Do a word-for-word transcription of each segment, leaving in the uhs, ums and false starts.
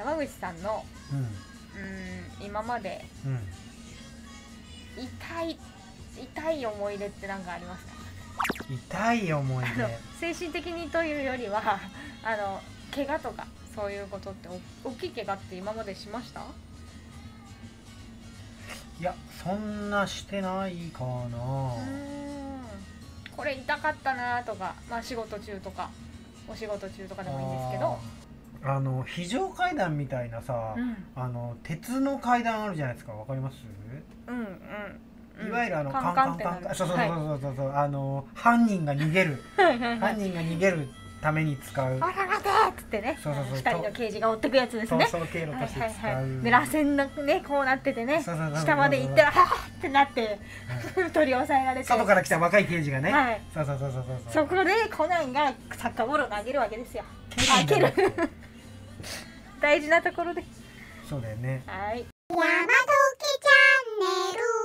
山口さんのうん、 うーん今までうん、 痛い痛い思い出って何かありますか？ 痛い思いあの出。 精神的にというよりはあの怪我とかそういうことってお大きい怪我って今までしました？ いや、そんなしてないかな。 うーんこれ痛かったなとか、まあ仕事中とかお仕事中とかでもいいんですけど、 あーあの非常階段みたいなさ、 うんあの鉄の階段あるじゃないですか。わかります？ うんうんうん、 いわゆるあのカンカンカンカンってなる、 カンカン、そうそうそうはいそうそうそう、あの犯人が逃げるはいはいはい、 犯人が逃げるために使う、 あら待てーっつってね、 そうそうそうふたりの刑事が追ってくやつですね。 逃走経路として使う、 はいはいはい、で螺旋がねこうなっててね、 そうそうそうそう下まで行ったらはぁってなって取り押さえられて、 外から来た若い刑事がね、 はい、 そうそうそうそうそうそこでコナンがサッカーボールを投げるわけですよ。あ、蹴蹴るんだよる大事なところで、 そうだよね。 はい、 山時チャンネル。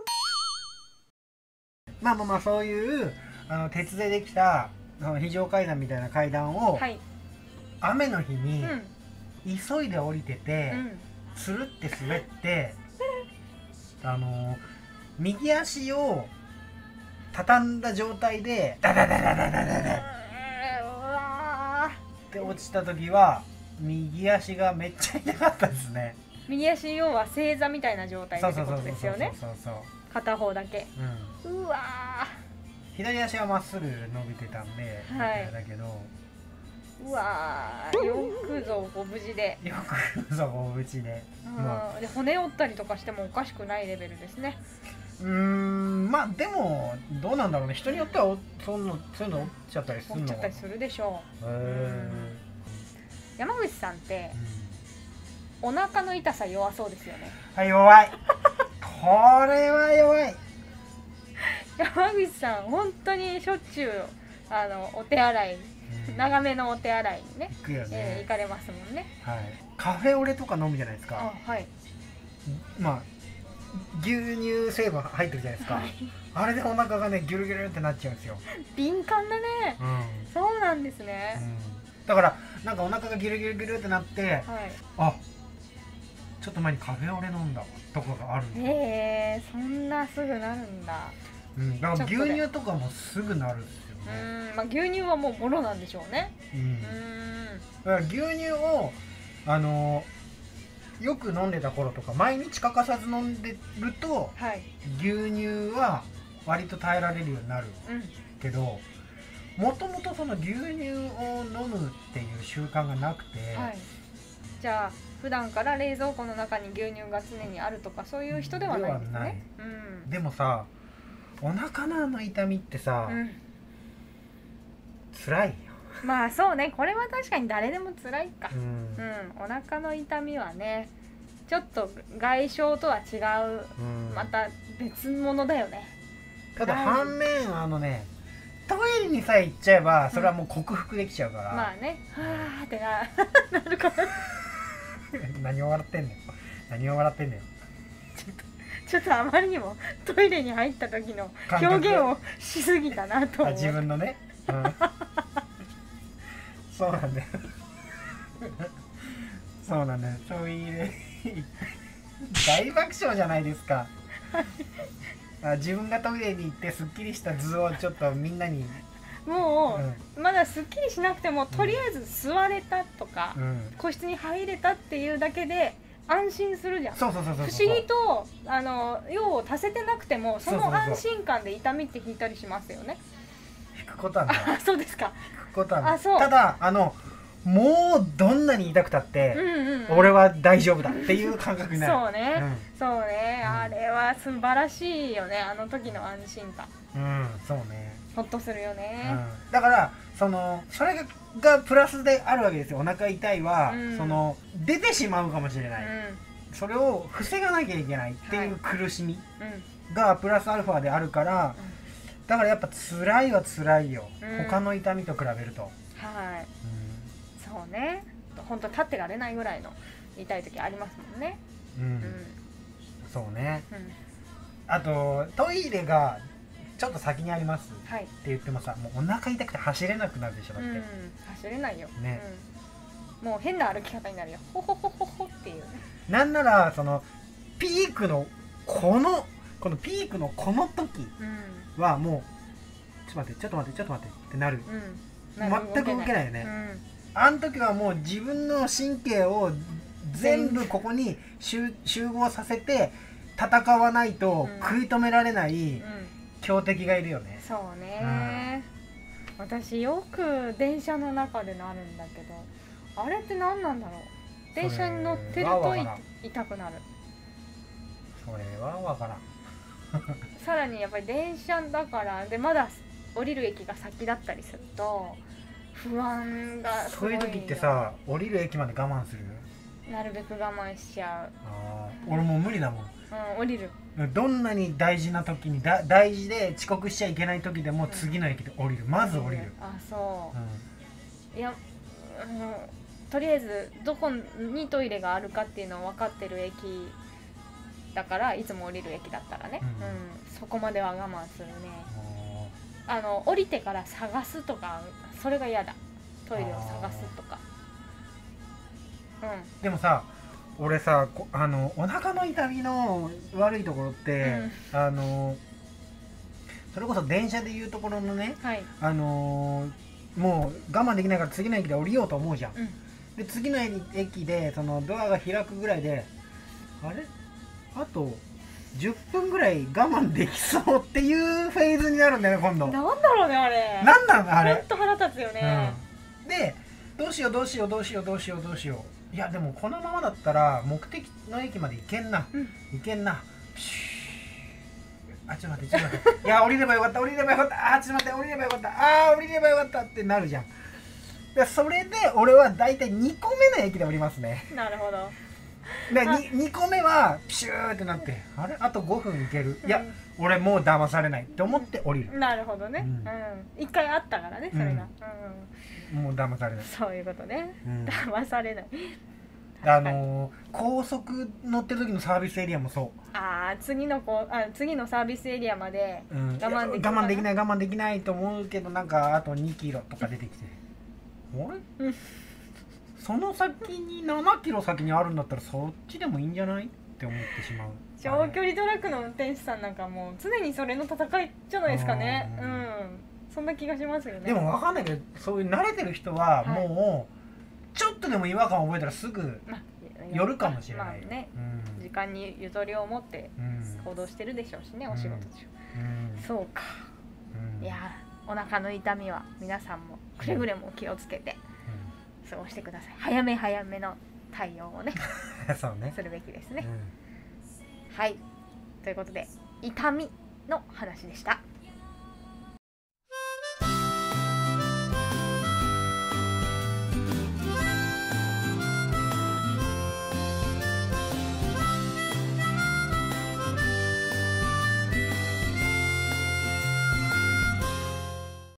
まあまあまあ、そういうあの鉄でできたその非常階段みたいな階段を、 はい、 雨の日にうん急いで降りてて、 うんつるって滑ってあの右足を畳んだ状態でダダダダダダダダうわって落ちた時は右足がめっちゃ痛かったですね。 ー、右足要は正座みたいな状態でってことそうそうそうそうですよね。 そうそう片方だけ、 そう、うん、 うわ左足はまっすぐ伸びてたんで、 はいだけどーうわーよくぞご無事で、 よくぞご無事で、まあうん、で骨折ったりとかしてもおかしくないレベルですね。 うーん、まあでもどうなんだろうね、人によってはおそんなそういうの折っちゃったりするの折っちゃったりするでしょう。 へー山口さんってうんお腹の痛さ弱そうですよね。 はい、弱いこれは弱い。 山口さん本当にしょっちゅうあのお手洗い、 うん長めのお手洗いにね、 行くよね、 えー行かれますもんね。 はい、カフェオレとか飲むじゃないですあ、 か。 はいまあ牛乳成分入ってるじゃないですか、 はい、 あれでお腹がねギュルギュルってなっちゃうんですよ、 敏感だね。 うんそうなんですね。 うん、だからなんかお腹がギュルギュルギュルってなって、 はいあ、ちょっと前にカフェオレ飲んだわとかがあるんですよ、 へえ、そんなすぐなるんだ。 うん、だから牛ちょっとで乳とかもすぐなるんですようね、 ーん、まあ牛乳はもうもろなんでしょうね。 うんうーん、 だから牛乳をあのよく飲んでた頃とか毎日欠かさず飲んでるとはい、 牛乳は割と耐えられるようになるうん、 けど、もともとその牛乳を飲むっていう習慣がなくて、 はい。じゃあ普段から冷蔵庫の中に牛乳が常にあるとかそういう人ではないんですではないね。うん。 でもさ、お腹のあの痛みってさ、 うん、 辛いよ、 まあそうね、これは確かに誰でも辛いか。 うんうん、お腹の痛みはね、ちょっと外傷とは違う、 うんまた別物だよね。 ただはい反面あのね、トイレにさえ行っちゃえばそれはもう克服できちゃうから、 まあね、はーってななるから。 何を笑ってんのよ何を笑ってんのよちょっとあまりにもトイレに入った時の感覚表現をしすぎたなとあ、 思う。 自分のね、うん、そうなんだよそうなんだよ、トイレ大爆笑じゃないですかあ、自分がトイレに行ってすっきりした図をちょっとみんなに、 もうう、まだすっきりしなくてもとりあえず座れたとか、 んうん、 個室に入れたっていうだけで安心するじゃん。 そうそうそうそう不そう、 思議とあの用を足せてなくてもそそうそうそうの安心感で痛みって引いたりしますよね。 引くことはないあ、そうですか。 引くことはないあ、そうただあのもうどんなに痛くたって、 うんうんうん、 俺は大丈夫だっていう感覚になる。 そうね、そうね、 うんあれは素晴らしいよね、あの時の安心感。 うん、うん、そうね、 ほっとするようね。 ん、だからそのそれががプラスであるわけですよ。お腹痛いは、 うんその出てしまうかもしれうない、 んそれを防がなきゃいけないっていう苦しみうんがプラスアルファであるから、だからやっぱ辛いは辛いよ、 うん他の痛みと比べると、 はい、 うそうね、本当立ってられないぐらいの痛い時ありますもんね。 んうんうんそうね。 うん、 あとトイレがちょっと先にありますってはい、 言ってもさ、もうお腹痛くて走れなくなるでしょ、だって、 うん、走れないよ。 ねもう変な歩き方になるよ。ほほほほほっていうね。 なんならそのピークのこのこのピークのこの時うんはもうちょっと待ってちょっと待ってちょっと待ってってなる。 うん全く動けないよね。 うんあの時はもう自分の神経を全部ここに集集合させて戦わないとうん食い止められないうん強敵がいるよね。 そうね、私よく電車の中でなるんだけど、あれって何なんだろう。電車に乗ってるといそれはわからん痛くなる。 それはわからん。 さらにやっぱり電車だからでまだ降りる駅が先だったりすると不安がすごいよ。 そういう時ってさ降りる駅まで我慢する？ なるべく我慢しちゃあー俺もう無理だもん。 う。うん、降りる。 どんなに大事な時にだ大事で遅刻しちゃいけない時でも次の駅で降りる。まず降りる。 あ、そうんう。いや、あのとりあえずどこにトイレがあるかっていうのを分かってる駅だからいつも降りる駅だったらね、 ううんんそこまでは我慢するね。 ああの降りてから探すとかそれが嫌だ。トイレを探すとか。うん。 ーでもさ俺さこあのお腹の痛みの悪いところって、あのそれこそ電車でいうところのね、 はい。 あのーもう我慢できないから次の駅で降りようと思うじゃん。 うん。 で次の駅でそのドアが開くぐらいであれあとじゅっぷんぐらい我慢できそうっていうフェーズになるんだよね今度。 なんだろうねあれ。 なんなのあほんれ、 と腹立つよね。 うん、でどうしようどうしようどうしようどうしようどうしよういやでもこのままだったら目的の駅まで行けんな、 うん行けんなプシューあちょっと待ってちょっと待っていや降りればよかった降りればよかったあちょっと待って降りればよかったあー降りればよかったってなるじゃん。でそれで俺はだいたいにこめの駅で降りますね。 なるほど。 であに, にこめはプシューってなってあれあとごふんいけるいや、俺もう騙されないって思って降りる。 なるほどね。 ううんん。一回あったからねそれが。うん。 もう騙されない、 そういうことね。 うん騙されない。 あのー、高速乗ってる時のサービスエリアもそああ次のこうあ次のサービスエリアまでう、うん、 我慢できるいや我慢できない我慢できないと思うけどなんかあとにキロとか出てきてあれ、 うんその先にななキロ先にあるんだったらそっちでもいいんじゃないって思ってしまう。 長距離トラックの運転手さんなんかもう常にそれの戦いじゃないですかね。 あーうん。そんな気がしますよね。 でも分かんないけどそういう慣れてる人ははいもうちょっとでも違和感を覚えたらすぐまあ寄るかもしれない、 まあね、 うん時間にゆとりを持ってうん行動してるでしょうしね、お仕事中。 うんそうか。 うんいやーお腹の痛みは皆さんもくれぐれも気をつけて過ごしてください。早め早めの対応をねうんそうね、 するべきですね。 うんはい。ということで痛みの話でした。